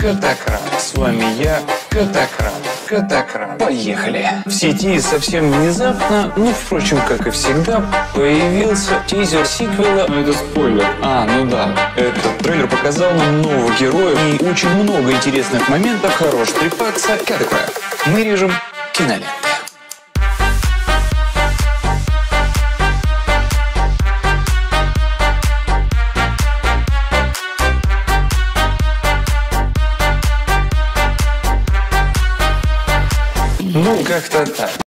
Котократ. С вами я, Котократ. Котократ. Поехали. В сети совсем внезапно, ну, впрочем, как и всегда, появился тизер сиквела. Но это спойлер. Ну да. Этот трейлер показал нам нового героя и очень много интересных моментов. Хорош трепаться. Котократ. Мы режем киноленты. Ну, как-то так.